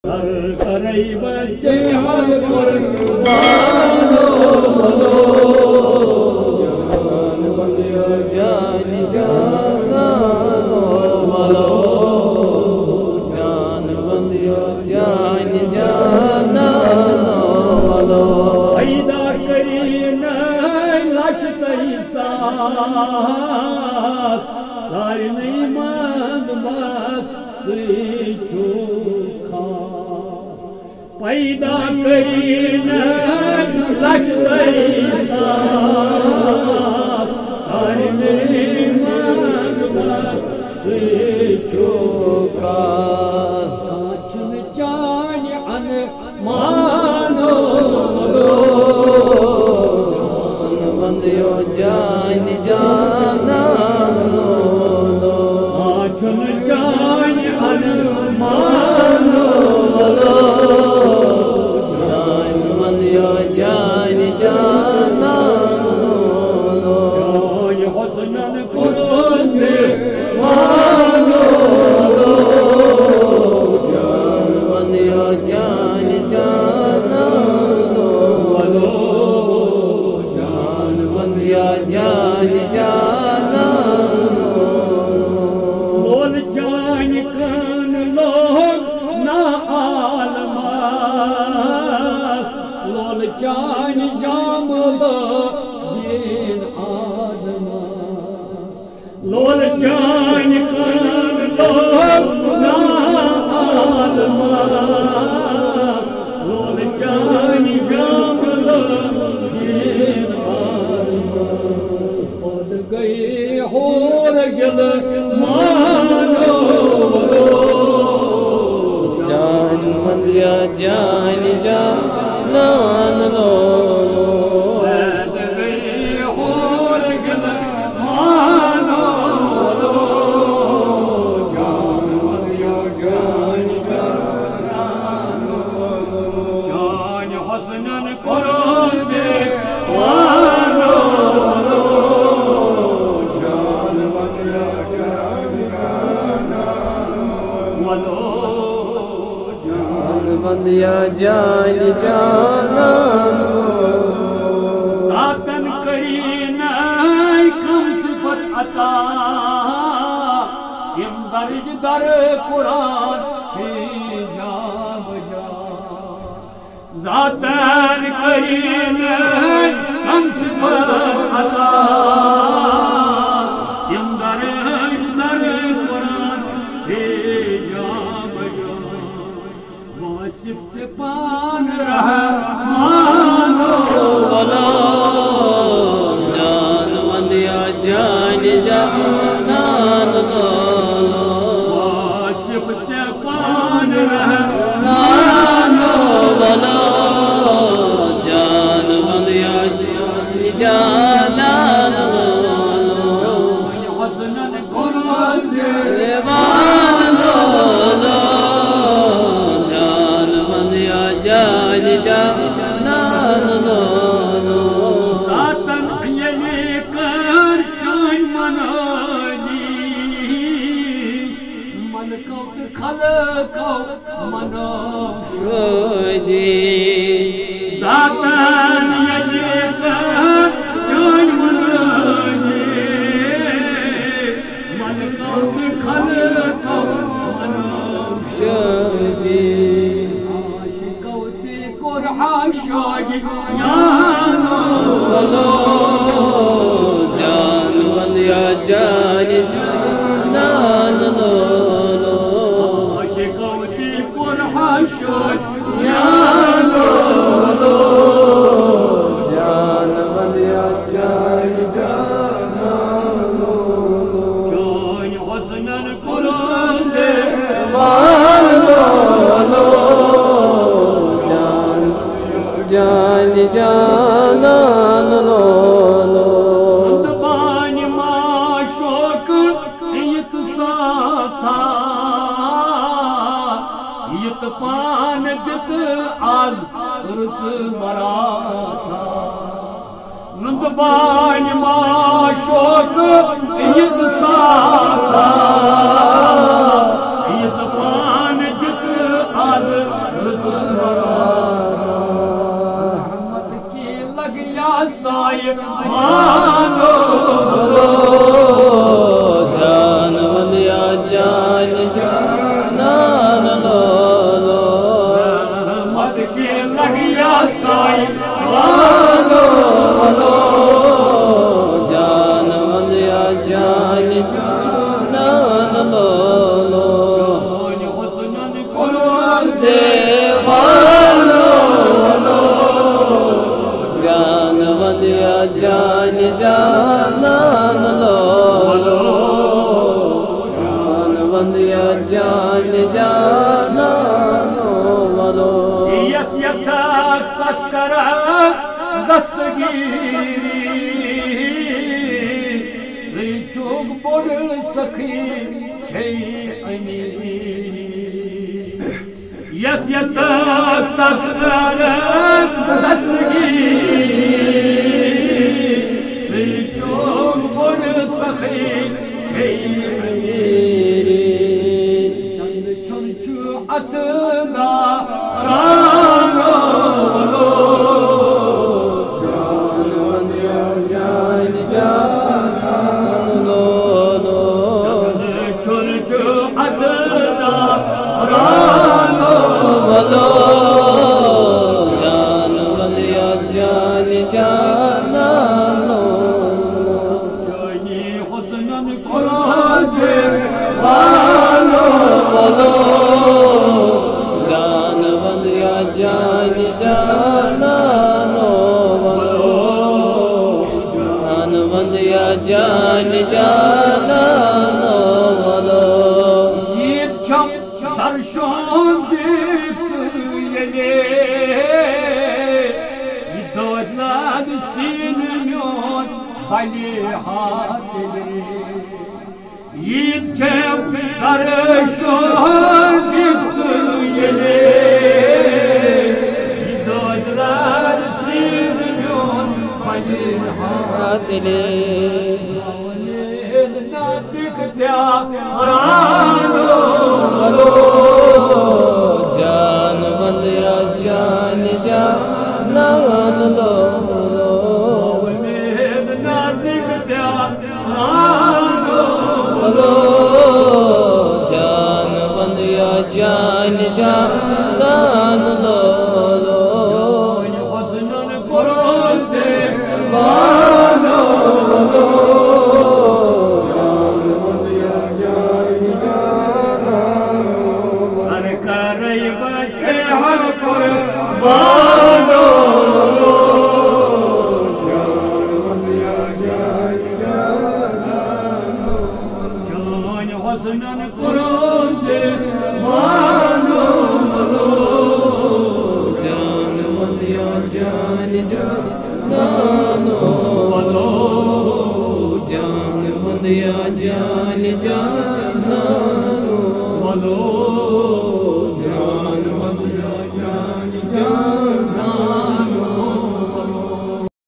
करई बच्चे हर कुर्बानो जान बंदियो जान जाना वालो जान बंदियो जान जाना वालो पैदा करीन लचतई सास सारी नहीं मांग बस तुझो खास पैदा करीन लचतई सास सारी नहीं मांग बस तुझो खास चुन जान अन मानो जान बंदियो जान जाना चुन जान अन मानो जान बंदियो जान जाना जान हसनन कुरान मानो जान बंदियो जान जाना जान बंदियो जान जाना बोल जान कान लोग ना आलमास बोल जान जामल दीन आदमास लोल जान कान लोग ना आलमास लोल जान जामल दीन आदमास पद गई होर गिल मानो जान बंदिया जान जाना लो पद गई होर गिल मानो जान बंदिया जान जाना जान हसनन कुरान दे मानो बंदिया जान जाना सातन करीन कम सिफत अता यम दर्ज दर कुरान छे जा बजा जातन करीन कम सिफत अता यम दर्ज दर कुरान छे जा बजा वासिफ से पान रहा मानो वाला जान बंदिया जान जाना वासिफ से पान रहा मानो वाला जान बंदिया जान जाना हसनन कुरान दे जान जाना सातन ये कर जान मनानी मन को खल को मनो शोदी सातन ये कर जान मनानी मन को खल को मनो शोदी शाही यानो जान बंदिया जान नानो शिकौती कुरहा शाही यानो जान बंदिया जान जानो जान हसनन कुरान दे मानो जान जाना लो बानी माँ शोक यत साथा यत पान दित आज रुच मरा था नंद बानी माँ शोक यत साथा यत पान दित आज रहमत की लगिया साए मानो जान वलिया जान जान लो रहमत की लगिया साए मानो जान वलिया जान जान लो हुस्नन कुरान देवानो जान वलिया जान जान लो जान वलिया जान जान लो यस यथक तस्कर दस्तगीरी चूक बोड़ सखी छे अमीरी यस यथक तस्कर दस्तगीरी चूक बोड़ सखी छे अमीरी चंद चुनचु अतना रानो जान वलिया जान जान लो चुनचु अतना रानो बोलो जान वलिया जान जान लो ये हुस्नन कुरान दे वालो बोलो जान वलिया जान जान लो बोलो जान वलिया जान जान लो बोलो Yiğit çam darşan gitti yine İdodlan silmiyor bali hatili Yiğit çam darşan gitti yine İdodlan silmiyor bali hatili जान वलिया जान जान लो बोलो जान वलिया जान जान लो Hosnan Kur'an de mano जान वलिया जान जान लो जान वलिया जान जान